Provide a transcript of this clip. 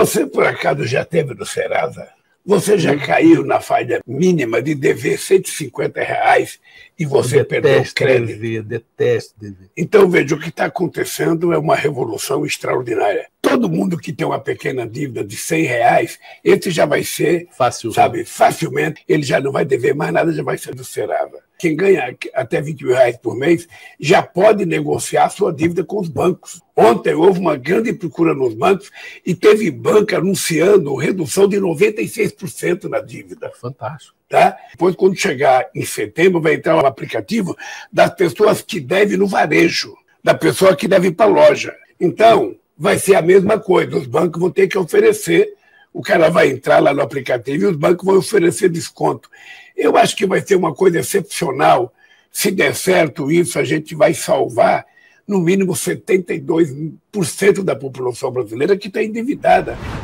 Você, por acaso, já teve no Serasa? Você já caiu na falha mínima de dever R$ 150 e você perdeu o crédito? Detesto dever. Então, veja, o que está acontecendo é uma revolução extraordinária. Todo mundo que tem uma pequena dívida de R$ 100, esse já vai ser, facilmente, ele já não vai dever mais nada, já vai ser do Serasa. Quem ganha até R$ 20 por mês já pode negociar sua dívida com os bancos. Ontem houve uma grande procura nos bancos e teve banco anunciando redução de 96% na dívida. Fantástico. Tá? Depois, quando chegar em setembro, vai entrar um aplicativo das pessoas que devem no varejo, da pessoa que deve ir para a loja. Então, vai ser a mesma coisa. Os bancos vão ter que oferecer, o cara vai entrar lá no aplicativo e os bancos vão oferecer desconto. Eu acho que vai ser uma coisa excepcional. Se der certo isso, a gente vai salvar no mínimo 72% da população brasileira que está endividada.